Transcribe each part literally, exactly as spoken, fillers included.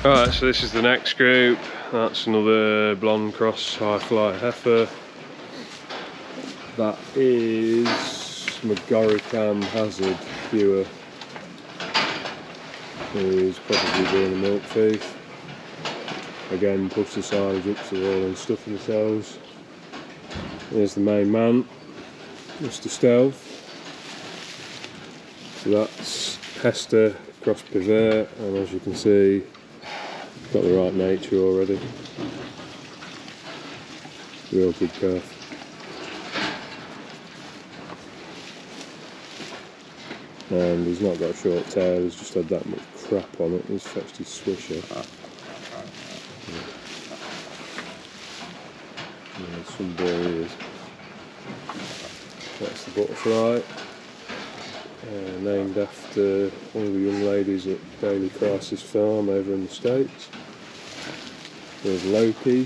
Alright, so this is the next group. That's another blonde cross high fly heifer. That is Magoricam Hazard Pure. He's probably doing a milk thief. Again, push the silage up so they're all in stuff themselves. Here's the main man, Mister Stealth. So that's Hester cross Pivot, and as you can see, got the right nature already. Real good calf. And he's not got a short tail, he's just had that much crap on it. He's fetched his swisher. Yeah, some boy he is. That's the butterfly. Uh, named after one of the young ladies at Daily Crisis Farm over in the States. There's Loki,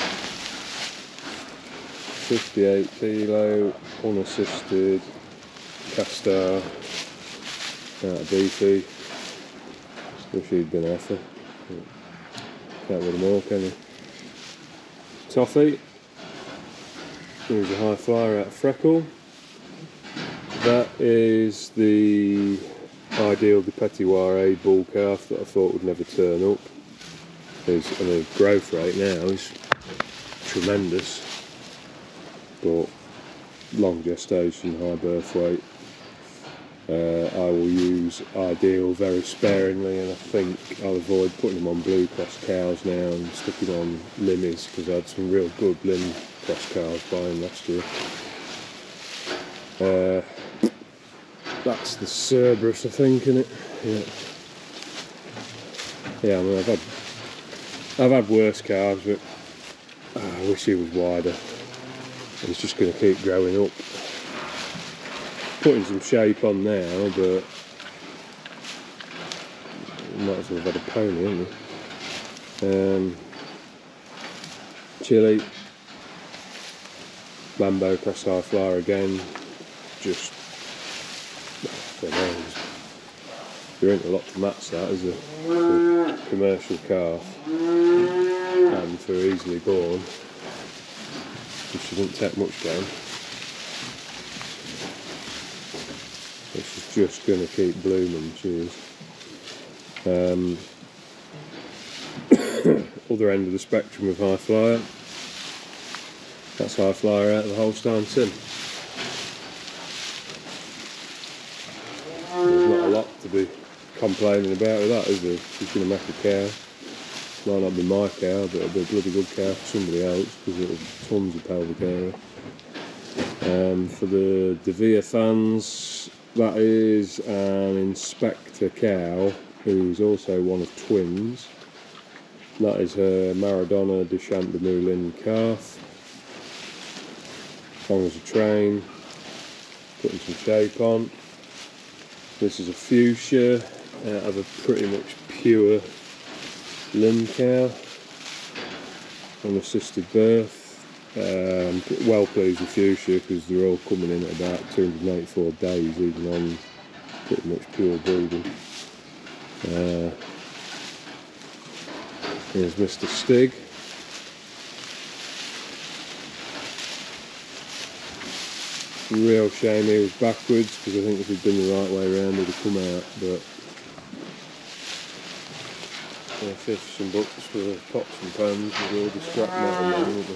fifty-eight kilo, unassisted, Castar, out of beefy. Wish he'd been heifer. Can't win them all, can he? Toffee, he's a high flyer out of Freckle. That is the ideal de Petitware bull calf that I thought would never turn up. His, and the growth rate now is tremendous, but long gestation, high birth weight. Uh, I will use ideal very sparingly, and I think I'll avoid putting him on blue cross cows now and stick him on limmies, because I had some real good lim cross cows buying last year. Uh, That's the Cerberus, I think, isn't it? Yeah. Yeah, I mean, I've had, I've had worse calves, but oh, I wish he was wider. He's just going to keep growing up. Putting some shape on now, but might as well have had a pony, haven't we? Um, Chili, Lambo cross high flyer again, just. There ain't a lot to match that as a, a commercial calf, and for easily born, she shouldn't take much down. She's just going to keep blooming, she is. Um, other end of the spectrum of high flyer, that's high flyer out of the Holstein Sim. There's not a lot to be complaining about with that, is there? She's going to make a cow. Might not be my cow, but it'll be a bloody good cow for somebody else, because it'll have tons of pelvic area. Um, for the De Vere fans, that is an Inspector cow, who's also one of twins. That is her Maradona de Champ de Moulin calf. Long as a train, putting some shape on. This is a fuchsia out of a pretty much pure limb cow, unassisted birth. Um, well pleased with fuchsia, because they're all coming in at about two hundred eighty-four days, even on pretty much pure breeding. Uh, here's Mister Stig. Real shame he was backwards, because I think if he'd been the right way around he'd have come out, but yeah, fifths and bucks for the pots and pans with all the scrap metal on, wouldn't they?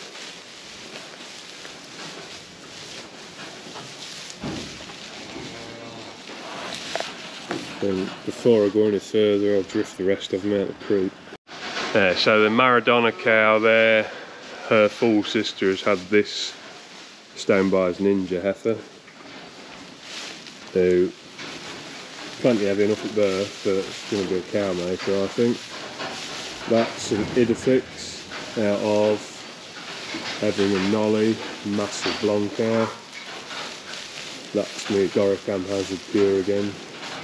And before I go any further, I'll drift the rest of them out the creek. Yeah, so the Maradona cow there, her full sister has had this Stoneby's Ninja heifer, who plenty heavy enough at birth, but it's going to be a cow maker, I think. That's an Idefix out of Evan and Nolly, massive blonde cow. That's me Goricam Hazard Pure again.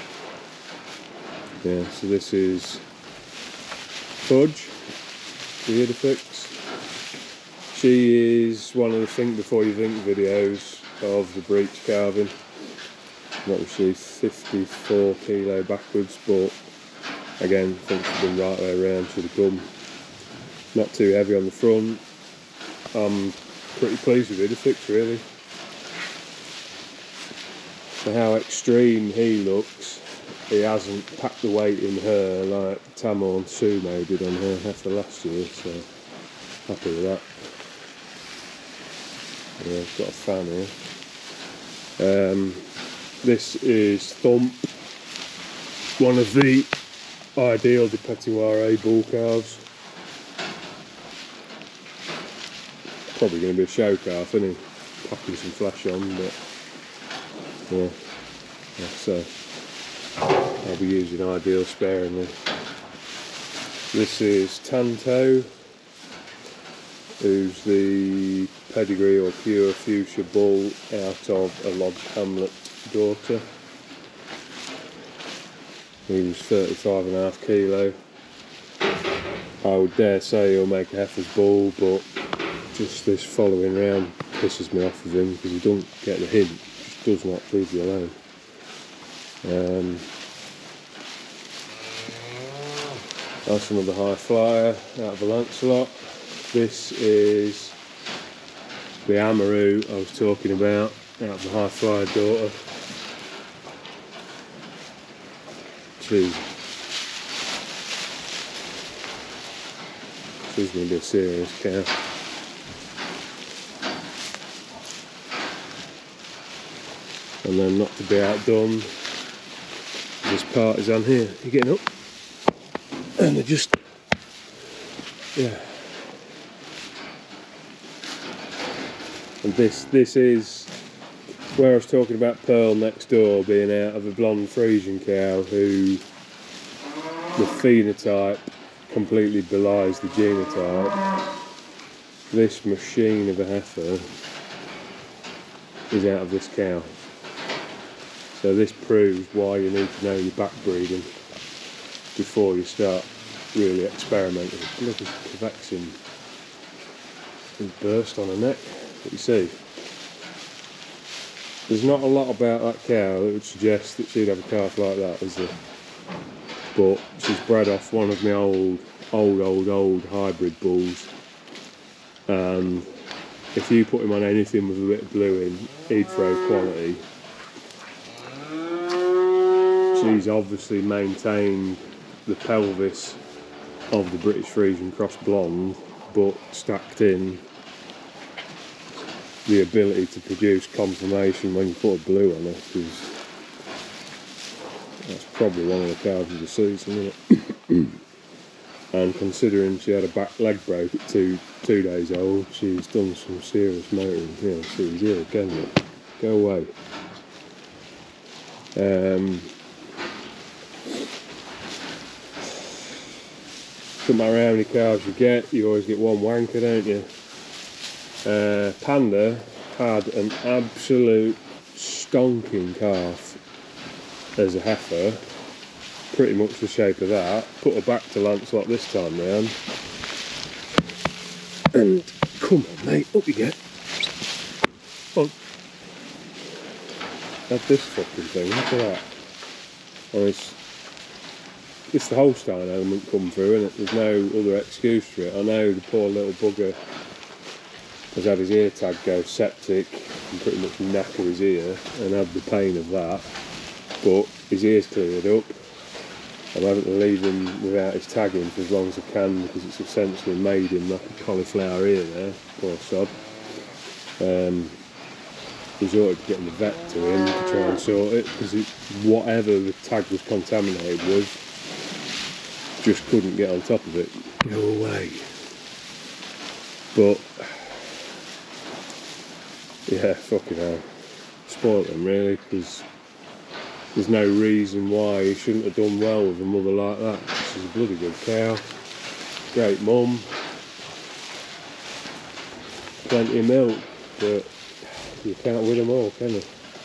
Yeah, so this is Fudge, the Idefix. She is one of the Think Before You Think videos of the breech calving. What was she, fifty-four kilo backwards, but Again, think she's been right way around, should have come. Not too heavy on the front. I'm pretty pleased with it, the fix really. For how extreme he looks, he hasn't packed the weight in her like Tamorn Sumo did on her heifer last year, so happy with that. Yeah, I've got a fan here. Um, this is Thump, one of the ideal de Petitware bull cows. Probably going to be a show calf, isn't he? Packing some flesh on, but yeah, so I'll be using Ideal sparingly. This is Tanto, who's the pedigree or pure fuchsia bull out of a Lodge Hamlet daughter. He was thirty-five and a half kilo. I would dare say he'll make a heifer's bull, but just this following round pisses me off with him because he don't get the hint, just does not leave you alone. Um, that's another high flyer out of a Lancelot. This is the Amaru I was talking about, out of the high flyer daughter. She's, she's going to be a serious cow. And then, not to be outdone, this partisan here, you're getting up, and they're just, yeah. And this, this is where I was talking about Pearl next door being out of a blonde Frisian cow who the phenotype completely belies the genotype. This machine of a heifer is out of this cow. So this proves why you need to know your back breeding before you start really experimenting. Look at the vaccine. It's burst on her neck. But you see, there's not a lot about that cow that would suggest that she'd have a calf like that, is there? But she's bred off one of my old, old, old, old hybrid bulls. And if you put him on anything with a bit of blue in, he'd throw quality. She's obviously maintained the pelvis of the British Frisian Cross Blonde, but stacked in the ability to produce conformation when you put a blue on it, because that's probably one of the calves of the season, isn't it? And considering she had a back leg break at two two days old, she's done some serious motoring. Yeah, she was here again. Look. Go away. Um, Doesn't matter how many calves you get, you always get one wanker, don't you? Uh, Panda had an absolute stonking calf as a heifer, pretty much the shape of that. Put her back to Lancelot this time round, and come on mate, up you get. On. Have this fucking thing, look at that. Oh, it's, it's the Holstein element come through, isn't it? There's no other excuse for it. I know the poor little bugger has had his ear tag go septic and pretty much knacker his ear and had the pain of that, but his ear's cleared up. I'm having to leave him without his tagging for as long as I can because it's essentially made him like a cauliflower ear there, poor sod. Um, resorted to getting the vet to him to try and sort it, because whatever the tag was contaminated with just couldn't get on top of it. Go away. But yeah, fucking hell, spoilt him really, because there's no reason why he shouldn't have done well with a mother like that. She's a bloody good cow, great mum, plenty of milk, but you can't win them all, can you?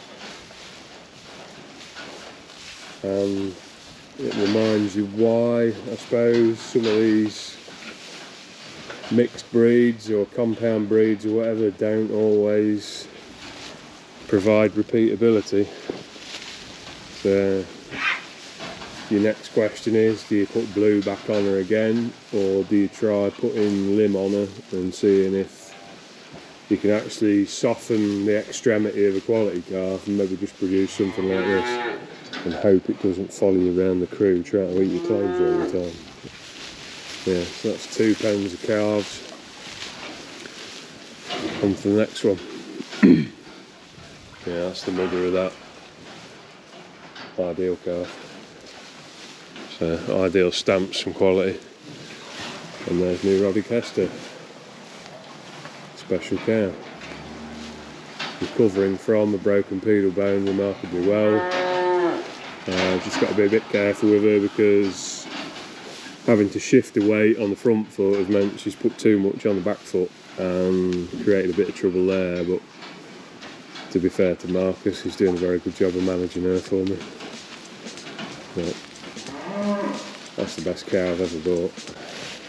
And it reminds you why, I suppose, some of these mixed breeds or compound breeds or whatever don't always provide repeatability. So your next question is, do you put blue back on her again, or do you try putting limb on her and seeing if you can actually soften the extremity of a quality calf and maybe just produce something like this and hope it doesn't follow you around the crew trying to eat your clothes all the time. Yeah, so that's two pounds of calves. On to the next one. Yeah, that's the mother of that Ideal calf. So Ideal stamps some quality. And there's new Robbie Kester. Special cow. Recovering from a broken pedal bone remarkably well. Uh, just got to be a bit careful with her because having to shift the weight on the front foot has meant she's put too much on the back foot and created a bit of trouble there, but to be fair to Marcus, he's doing a very good job of managing her for me. But that's the best cow I've ever bought.